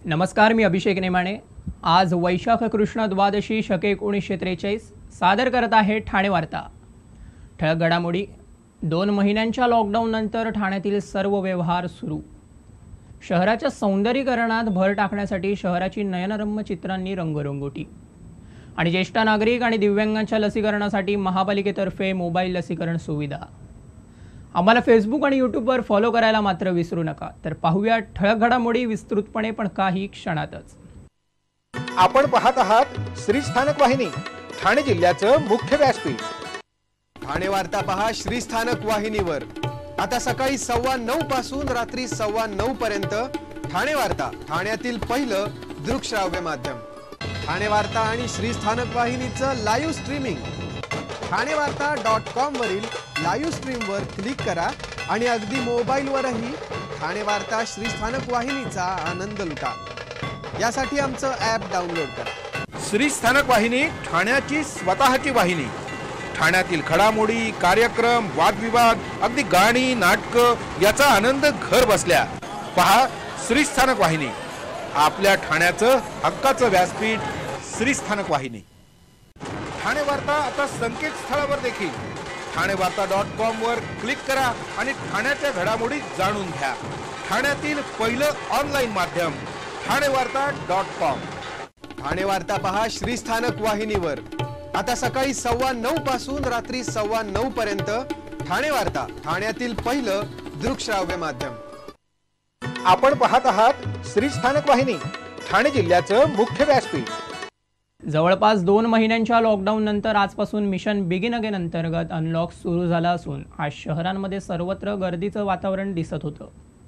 नमस्कार, मी अभिषेक नेमाणे। आज वैशाख कृष्ण द्वादशी शके 1943 सादर करत आहे ठाणे वार्ता। ठळक घडामोडी। 2 महिन्यांच्या लॉकडाऊन नंतर ठाण्यातील सर्व व्यवहार सुरू। शहराच्या सौंदर्यीकरणात भर टाकण्यासाठी शहराची नयनरम्य चित्रांनी रंगरंगोटी। आणि ज्येष्ठ नागरिक आणि दिव्यांगांच्या लसीकरणासाठी महापालिकेतर्फे मोबाईल लसीकरण सुविधा। आम्हाला फेसबुक आणि यूट्यूबवर फॉलो करायला मात्र विसरू नका। तर पाहूया ठळक घडामोडी विस्तृतपणे, पण काही क्षणातच। आपण पाहत आहात श्री स्थानक वाहिनी, ठाणे जिल्ह्याचं मुख्य व्यासपीठ। ठाणे वार्ता पहा श्री स्थानक वाहिनीवर। आता सकाळी 9:15 पासून रात्री 9:15 पर्यंत ठाणे वार्ता, ठाण्यातील पहिलं दृकश्राव्य माध्यम। ठाणे वार्ता आणि श्री स्थानक वाहिनीचं लाईव्ह स्ट्रीमिंग ठाणेवार्ता.com वरील लाईव्ह स्ट्रीमवर क्लिक करा आणि अगदी मोबाईलवरही ठाणे वार्ता श्री स्थानक वाहिनीचा आनंद लुटा। यासाठी आमचं ॲप डाउनलोड करा। श्री स्थानक वाहिनी ठाण्याची स्वतःची वाहिनी। ठाण्यातील घडामोडी, कार्यक्रम, वादविवाद, अगदी गाणी, नाटकं याचा आनंद घर बसल्या पहा श्री स्थानक वाहिनी। आपल्या ठाण्याचं हक्काचं व्यासपीठ श्री स्थानक वाहिनी। ठाणे वार्ता आता संकेतस्थळावर देखील ठाणेवार्ता.com वर क्लिक करा आणि ठाण्याच्या घडामोडी जाणून घ्या। ठाण्यातील पहिलं ऑनलाईन माध्यम ठाणेवार्ता.com। ठाणे वार्ता पहा श्री स्थानक वाहिनीवर। आता सकाळी 9:15 पासून रात्री 9:15 पर्यंत ठाणे वार्ता, ठाण्यातील पहिलं दृकश्राव्य माध्यम। आपण पाहत आहात श्री स्थानक वाहिनी, ठाणे जिल्ह्याचं मुख्य व्यासपीठ। जवळपास 2 महिन्यांच्या लॉकडाऊन नंतर आजपासून मिशन बिगिन अगेन अंतर्गत अनलॉक सुरू झाला असून आज शहरांमध्ये सर्वत्र गर्दीचं वातावरण दिसत होतं।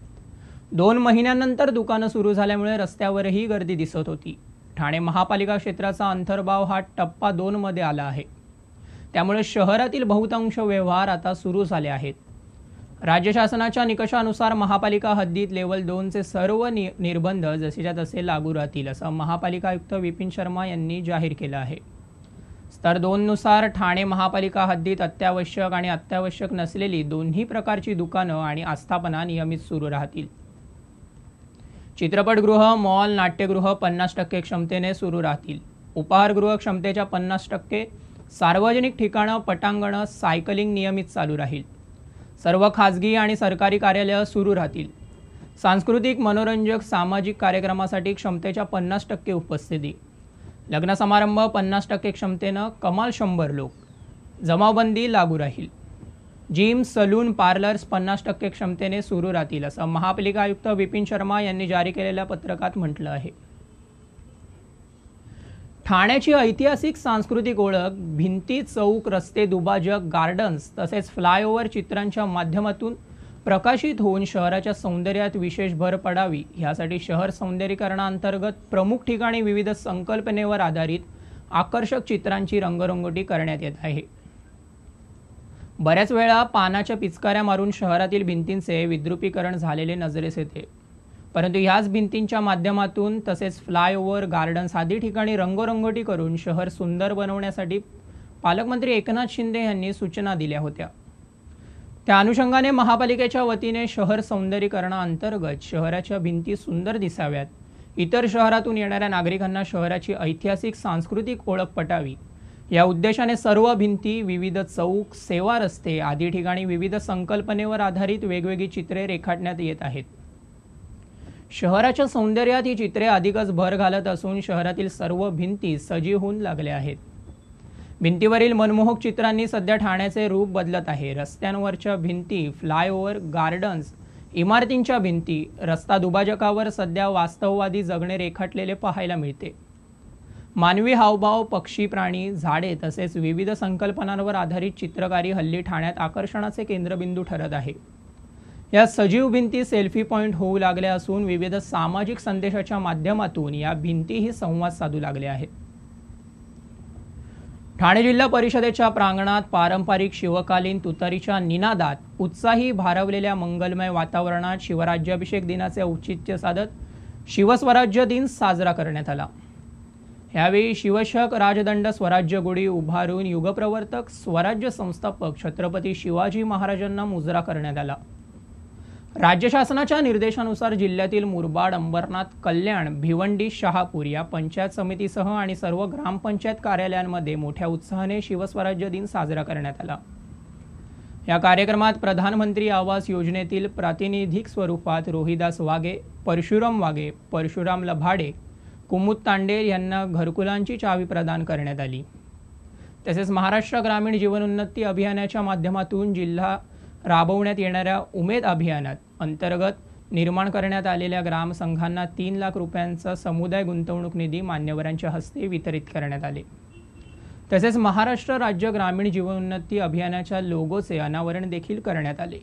2 महिन्यांनंतर दुकानं सुरू झाल्यामुळे रस्त्यावरही गर्दी दिसत होती। ठाणे महापालिका क्षेत्राचा अंतर्भाव हा टप्पा 2 मध्ये आला आहे। त्यामुळे शहरातील बहुतांश व्यवहार आता सुरू झाले आहेत। राज्य शासनाच्या निकषानुसार महापालिका हद्दीत लेवल 2 चे सर्व निर्बंध जसेच्या तसे लागू राहतील, असं महापालिका आयुक्त विपिन शर्मा यांनी जाहीर केलं आहे। स्तर 2 नुसार ठाणे महापालिका हद्दीत अत्यावश्यक आणि अत्यावश्यक नसलेली दोन्ही प्रकारची दुकानं आणि आस्थापना नियमित सुरू राहतील। चित्रपटगृह, मॉल, नाट्यगृह 50% क्षमतेने सुरू राहतील। उपाहारगृह क्षमतेच्या 50%, सार्वजनिक ठिकाणं, पटांगणं, सायकलिंग नियमित चालू राहील। सर्व खाजगी आणि सरकारी कार्यालय सुरू राहतील। सांस्कृतिक, मनोरंजक, सामाजिक कार्यक्रमासाठी क्षमतेच्या 50% उपस्थिती। लग्न समारंभ 50% क्षमतेनं, कमाल 100 लोक। जमावबंदी लागू राहील। जिम, सलून, पार्लर्स 50% क्षमतेने सुरू राहतील, असं महापालिका आयुक्त विपिन शर्मा यांनी जारी केलेल्या पत्रकात म्हटलं आहे। ठाण्याची ऐतिहासिक सांस्कृतिक ओळख भिंती, चौक, रस्ते, दुभाजक, गार्डन्स तसेच फ्लायओव्हर चित्रांच्या माध्यमातून प्रकाशित होऊन शहराच्या सौंदर्यात विशेष भर पडावी, यासाठी शहर सौंदर्यीकरणाअंतर्गत प्रमुख ठिकाणी विविध संकल्पनेवर आधारित आकर्षक चित्रांची रंगरंगोटी करण्यात येत आहे। बऱ्याच वेळा पानाच्या पिचकाऱ्या मारून शहरातील भिंतींचे विद्रुपीकरण झालेले नजरेस येते, परंतु ह्याच भिंतींच्या माध्यमातून तसेच फ्लायओव्हर, गार्डन्स आदी ठिकाणी रंगरंगोटी करून शहर सुंदर बनवण्यासाठी पालकमंत्री एकनाथ शिंदे यांनी सूचना दिल्या होत्या। त्या अनुषंगाने महापालिकेच्या वतीने शहर सौंदर्यीकरणाअंतर्गत शहराच्या भिंती सुंदर दिसाव्यात, इतर शहरातून येणाऱ्या नागरिकांना शहराची ऐतिहासिक सांस्कृतिक ओळख पटावी, या उद्देशाने सर्व भिंती, विविध चौक, सेवा रस्ते आदी ठिकाणी विविध संकल्पनेवर आधारित वेगवेगळी चित्रे रेखाटण्यात येत आहेत। शहराच्या सौंदर्यात ही चित्रे अधिकच भर घालत असून शहरातील सर्व भिंती सजीव होऊन लागल्या आहेत। भिंतीवरील मनमोहक चित्रांनी सध्या ठाण्याचे रूप बदलत आहे। रस्त्यांवरच्या भिंती, फ्लायओव्हर, गार्डन्स, इमारतींच्या भिंती, रस्ता दुभाजकावर सध्या वास्तववादी जगणे रेखाटलेले पाहायला मिळते। मानवी हावभाव, पक्षी, प्राणी, झाडे तसेच विविध संकल्पनांवर आधारित चित्रकारी हल्ली ठाण्यात आकर्षणाचे केंद्रबिंदू ठरत आहे। या सजीव भिंती सेल्फी पॉइंट होऊ लागल्या असून विविध सामाजिक संदेशाच्या माध्यमातून या भिंतीही संवाद साधू लागल्या आहेत। ठाणे जिल्हा परिषदेच्या प्रांगणात पारंपरिक शिवकालीन तुतारीच्या निनादात उत्साही भारवलेल्या मंगलमय वातावरणात शिवराज्याभिषेक दिनाचे औचित्य साधत शिवस्वराज्य दिन साजरा करण्यात आला। यावेळी शिवशक राजदंड स्वराज्य गुढी उभारून युगप्रवर्तक स्वराज्य संस्थापक छत्रपती शिवाजी महाराजांना मुजरा करण्यात आला। राज्य शासनाच्या निर्देशानुसार जिल्ह्यातील मुरबाड, अंबरनाथ, कल्याण, भिवंडी, शहापूर या पंचायत समितीसह आणि सर्व ग्रामपंचायत कार्यालयांमध्ये मोठ्या उत्साहाने शिवस्वराज्य दिन साजरा करण्यात आला। या कार्यक्रमात प्रधानमंत्री आवास योजनेतील प्रातिनिधिक स्वरूपात रोहिदास वागे, परशुराम वागे, परशुराम लभाडे, कुमुद तांडेल यांना घरकुलांची चावी प्रदान करण्यात आली। तसेच महाराष्ट्र ग्रामीण जीवनोन्नती अभियानाच्या माध्यमातून जिल्हा राबवण्यात येणाऱ्या उमेद अभियानात अंतर्गत निर्माण करण्यात आलेल्या ग्रामसंघांना 3 लाख रुपयांचा समुदाय गुंतवणूक निधी मान्यवरांच्या हस्ते वितरित करण्यात आले। तसेच महाराष्ट्र राज्य ग्रामीण जीवनोन्नती अभियानाच्या लोगोचे अनावरण देखील करण्यात आले।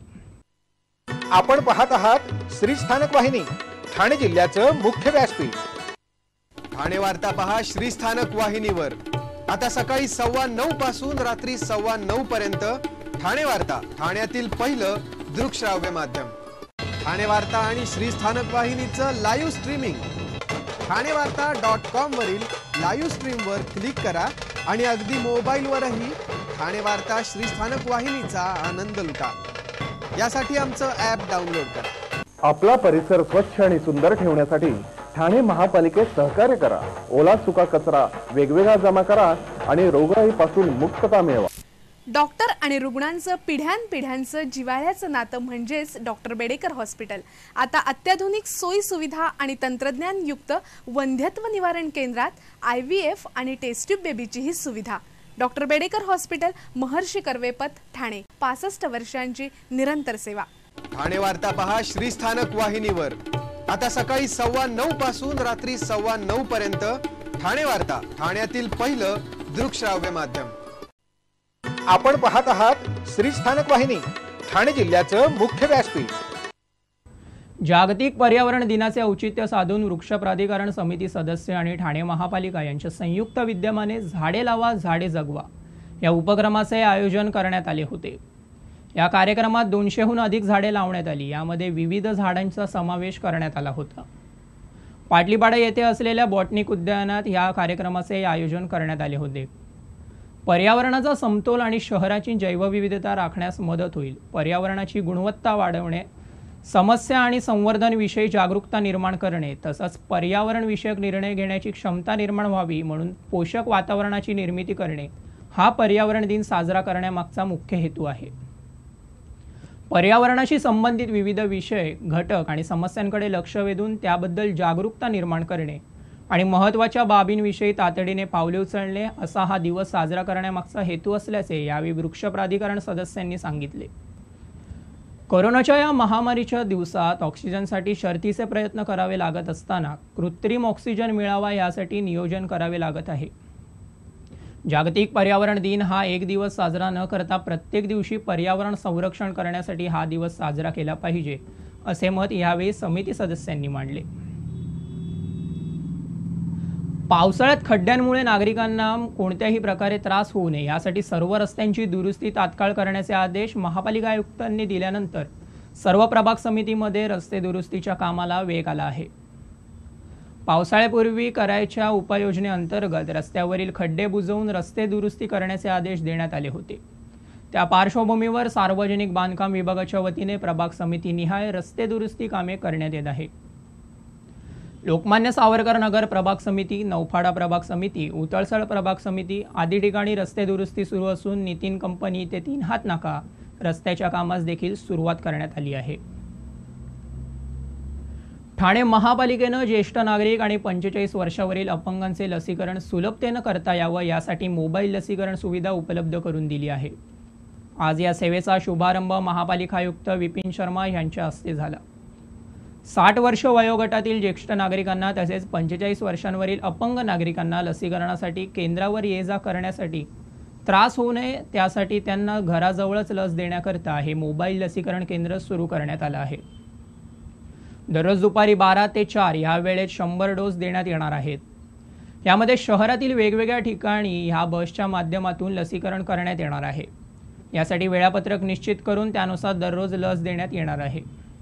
आपण पाहत आहात श्री स्थानक वाहिनी, ठाणे जिल्ह्याचं मुख्य व्यासपीठ। ठाणे वार्ता पहा श्री स्थानक वाहिनीवर। आता सकाळी 9:15 पासून रात्री 9:15 पर्यंत ठाणे वार्ता, ठाण्यातील पहिलं दृकश्राव्य माध्यम। ठाणे वार्ता आणि श्री स्थानक वाहिनीचं लाईव्ह स्ट्रीमिंग ठाणेवार्ता.com वरील लाईव्ह स्ट्रीमवर क्लिक करा आणि अगदी मोबाईलवरही ठाणे वार्ता श्री स्थानक वाहिनीचा आनंद लुटा। यासाठी आमचं ॲप डाउनलोड करा। आपला परिसर स्वच्छ आणि सुंदर ठेवण्यासाठी ठाणे महापालिकेत सहकार्य करा। ओला सुका कचरा वेगवेगळा जमा करा आणि रोगराईपासून मुक्तता मिळवा। डॉक्टर आणि रुग्णांचं पिढ्यानपिढ्यांचं जिव्हाळ्याचं नातं म्हणजेच डॉक्टर बेडेकर हॉस्पिटल। आता अत्याधुनिक सोयी सुविधा आणि तंत्रज्ञान युक्त वंध्यत्व निवारण केंद्रात IVF आणि टेस्ट ट्यूब बेबीची ही सुविधा। Doctor Bedekar hospital, Maharshi Karvepath, Thane. 65 वर्षांची निरंतर सेवा। ठाणे वार्ता पहा श्री स्थानक वाहिनीवर। आता सकाळी 9:15 पासून रात्री 9:15 पर्यंत ठाणे वार्ता, ठाण्यातील पहिलं दृकश्राव्य माध्यम। आपण पाहत आहात श्री स्थानक वाहिनी, ठाणे जिल्ह्याचं मुख्य व्यासपीठ। जागतिक पर्यावरण दिनाचे औचित्य साधून वृक्ष प्राधिकरण समिती सदस्य आणि ठाणे महापालिका यांच्या संयुक्त विद्यमाने झाडे लावा झाडे जगवा या उपक्रमाचे आयोजन करण्यात आले होते। या कार्यक्रमात 200हून अधिक झाडे लावण्यात आली। यामध्ये विविध झाडांचा समावेश करण्यात आला होता। पाटलीपाडा येथे असलेल्या बॉटनिक उद्यानात या कार्यक्रमाचे आयोजन करण्यात आले होते। पर्यावरणाचा समतोल आणि शहराची जैवविविधता राखण्यास मदत होईल। पर्यावरणाची गुणवत्ता वाढवणे, समस्या आणि संवर्धन विषयी जागरूकता निर्माण करणे तसंच पर्यावरण विषयक निर्णय घेण्याची क्षमता निर्माण व्हावी म्हणून पोषक वातावरणाची निर्मिती करणे हा पर्यावरण दिन साजरा करण्यामागचा मुख्य हेतू आहे। पर्यावरणाशी संबंधित विविध विषय, घटक आणि समस्यांकडे लक्ष वेधून त्याबद्दल जागरूकता निर्माण करणे आणि महत्त्वाच्या बाबींविषयी तातडीने पावले उचलणे असा हा दिवस साजरा करण्यामागचा हेतू असल्याचे यावेळी वृक्ष प्राधिकरण सदस्यांनी सांगितले। कोरोनाच्या या महामारीच्या दिवसात ऑक्सिजनसाठी शर्थीचे प्रयत्न करावे लागत असताना कृत्रिम ऑक्सिजन मिळावा यासाठी नियोजन करावे लागत आहे। जागतिक पर्यावरण दिन हा एक दिवस साजरा न करता प्रत्येक दिवशी पर्यावरण संरक्षण करण्यासाठी हा दिवस साजरा केला पाहिजे असे मत यावेळी समिती सदस्यांनी मांडले। पावसाळ्यात खड्ड्यांमुळे नागरिकांना कोणत्याही प्रकारे त्रास होऊ नये यासाठी सर्व रस्त्यांची दुरुस्ती तात्काळ करण्याचे आदेश महापालिका आयुक्तांनी दिल्यानंतर सर्व प्रभाग समितीमध्ये रस्ते दुरुस्तीच्या कामाला वेग आला आहे। पावसाळ्यापूर्वी करायच्या उपाययोजनेअंतर्गत रस्त्यावरील खड्डे बुजवून रस्ते दुरुस्ती करण्याचे आदेश देण्यात आले होते। त्या पार्श्वभूमीवर सार्वजनिक बांधकाम विभागाच्या वतीने प्रभाग समिती निहाय रस्ते दुरुस्ती कामे करण्यात येत आहे। लोकमान्य सावरकर नगर प्रभाग समिती, नौफाडा प्रभाग समिती, उतळसळ प्रभाग समिती आदी ठिकाणी रस्ते दुरुस्ती सुरू असून नितीन कंपनी ते 3 हात नाका रस्त्याच्या कामास देखील सुरुवात करण्यात आली आहे। ठाणे महापालिकेने ज्येष्ठ नागरिक आणि 45 वर्षावरील अपंगांचे लसीकरण सुलभतेने करता यावं यासाठी मोबाईल लसीकरण सुविधा उपलब्ध करून दिली आहे। आज या सेवेचा शुभारंभ महापालिका आयुक्त विपिन शर्मा यांच्या हस्ते झाला। 60 वर्ष वयोगटातील ज्येष्ठ नागरिकांना तसेच 45 वर्षांवरील अपंग नागरिकांना लसीकरणासाठी केंद्रावर ये-जा करण्यासाठी त्रास होऊ नये त्यासाठी त्यांना घराजवळच लस देण्याकरता हे मोबाईल लसीकरण केंद्र सुरू करण्यात आलं आहे। दररोज दुपारी 12 ते 4 या वेळेत 100 डोस देण्यात येणार आहेत। यामध्ये शहरातील वेगवेगळ्या ठिकाणी ह्या बसच्या माध्यमातून लसीकरण करण्यात येणार आहे। यासाठी वेळापत्रक निश्चित करून त्यानुसार दररोज लस देण्यात येणार आहे।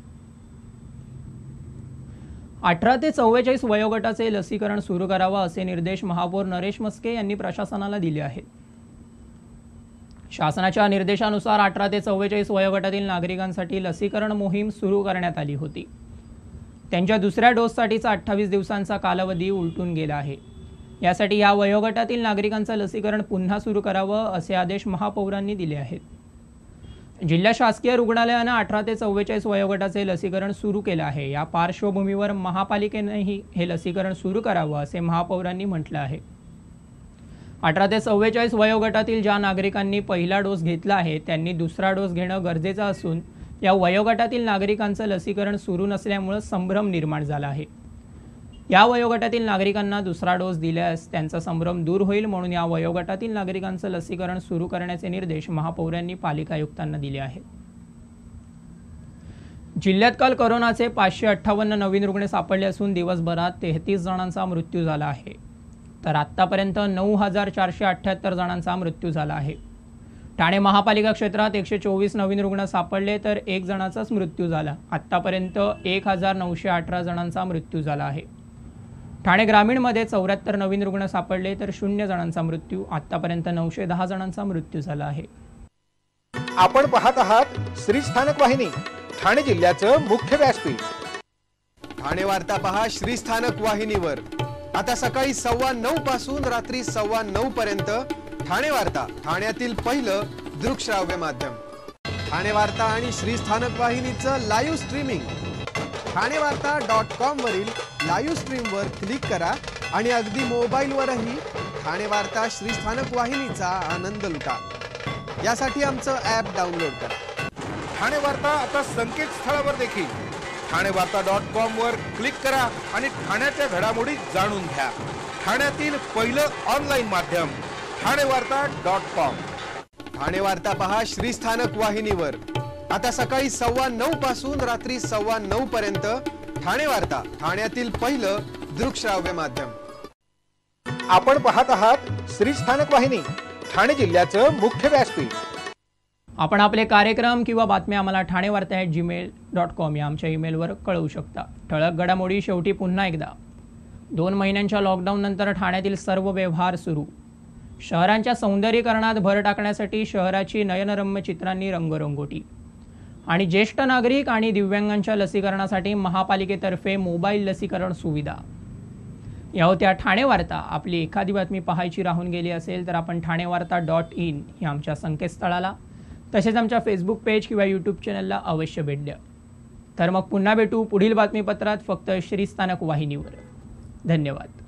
18 ते 44 वयोगटाचे लसीकरण सुरू करावा असे निर्देश महापौर नरेश मस्के यांनी प्रशासनाला दिले आहेत। शासनाच्या निर्देशानुसार 18 ते 44 वयोगटातील नागरिकांसाठी लसीकरण मोहीम सुरू करण्यात आली होती. त्यांच्या दुसऱ्या डोससाठीचा 28 दिवसांचा कालावधी उलटून गेला आहे. यासाठी या वयोगटातील नागरिकांचं लसीकरण पुन्हा सुरू करावं असे आदेश महापौरांनी दिले आहेत. जिल्हा शासकीय रुग्णालयानं 18 ते 44 वयोगटाचे लसीकरण सुरू केलं आहे. या पार्श्वभूमीवर महापालिकेनेही हे लसीकरण सुरू करावं असे महापौरांनी म्हटलं आहे. 18 ते 44 वयोगटातील ज्या नागरिकांनी पहिला डोस घेतला आहे त्यांनी दुसरा डोस घेणं गरजेचं असून या वयोगटातील नागरिकांचं लसीकरण सुरू नसल्यामुळे संभ्रम निर्माण झाला आहे. या वयोगटातील नागरिकांना दुसरा डोस दिल्यास त्यांचा संभ्रम दूर होईल, म्हणून या वयोगटातील नागरिकांचं लसीकरण सुरू करण्याचे निर्देश महापौरांनी पालिका आयुक्तांना दिले आहेत. जिल्ह्यात काल कोरोनाचे 558 नवीन रुग्ण सापडले असून दिवसभरात 33 जणांचा मृत्यू झाला आहे. तर आतापर्यंत 9478 जणांचा मृत्यू झाला आहे. ठाणे महापालिका क्षेत्रात 124 नवीन रुग्ण सापडले तर 1 जणाचाच मृत्यू झाला. आतापर्यंत 1918 जणांचा मृत्यू झाला आहे. ठाणे ग्रामीणमध्ये 74 नवीन रुग्ण सापडले तर 0 जणांचा मृत्यू. आतापर्यंत 910 जणांचा मृत्यू झाला आहे. आपण पाहत आहात श्री स्थानक वाहिनी, ठाणे जिल्ह्याचं मुख्य व्यासपीठ. ठाणे वार्ता पहा श्री स्थानक वाहिनीवर. आता सकाळी 9:15 पासून रात्री 9:15 पर्यंत ठाणे वार्ता, ठाण्यातील पहिलं दृकश्राव्य माध्यम. ठाणे वार्ता आणि श्री स्थानक वाहिनीचं लाईव्ह स्ट्रीमिंग ठाणेवार्ता.com वरील लाईव्ह स्ट्रीमवर क्लिक करा आणि अगदी मोबाईलवरही ठाणे वार्ता श्री स्थानक वाहिनीचा आनंद लुटा. यासाठी आमचं ॲप डाउनलोड करा. ठाणे वार्ता आता संकेतस्थळावर देखील ठाणेवार्ता.com वर क्लिक करा आणि ठाण्याच्या घडामोडी जाणून घ्या. ठाण्यातील पहिलं ऑनलाईन माध्यम ठाणेवार्ता.com. ठाणे वार्ता पहा श्री स्थानक वाहिनीवर. आता सकाळी 9:15 पासून रात्री 9:15 पर्यंत ठाणे वार्ता, ठाण्यातील पहिलं दृकश्राव्य माध्यम. आपण पाहत आहात श्री स्थानक वाहिनी, ठाणे जिल्ह्याचं मुख्य व्यासपीठ. आपण आपले कार्यक्रम किंवा बातम्या आम्हाला ठाणेवार्ता@gmail.com या आमच्या ईमेलवर कळवू शकता. ठळक घडामोडी शेवटी पुन्हा एकदा. 2 महिन्यांच्या लॉकडाऊननंतर ठाण्यातील सर्व व्यवहार सुरू. शहरांच्या सौंदर्यीकरणात भर टाकण्यासाठी शहराची नयनरम्य चित्रांनी रंगरंगोटी. आणि ज्येष्ठ नागरिक आणि दिव्यांगांच्या लसीकरणासाठी महापालिकेतर्फे मोबाईल लसीकरण सुविधा. या होत्या ठाणे वार्ता. आपली एखादी बातमी पाहायची राहून गेली असेल तर आपण ठाणेवार्ता.in या आमच्या संकेतस्थळाला, तसेच आमच्या फेसबुक पेज किंवा यूट्यूब चॅनलला अवश्य भेट द्या. तर मग पुन्हा भेटू पुढील बातमीपत्रात, फक्त श्री स्थानक वाहिनीवर. धन्यवाद.